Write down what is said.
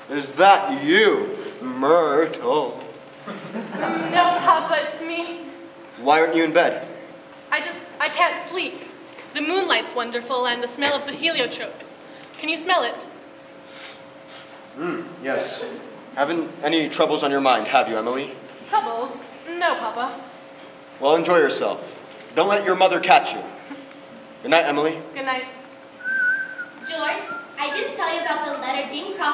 Is that you, Myrtle? No, Papa, it's me. Why aren't you in bed? I can't sleep. The moonlight's wonderful and the smell of the heliotrope. Can you smell it? Yes. Haven't any troubles on your mind, have you, Emily? Troubles? No, Papa. Well, enjoy yourself. Don't let your mother catch you. Good night, Emily. Good night. George, I didn't tell you about the letter Dean Crawford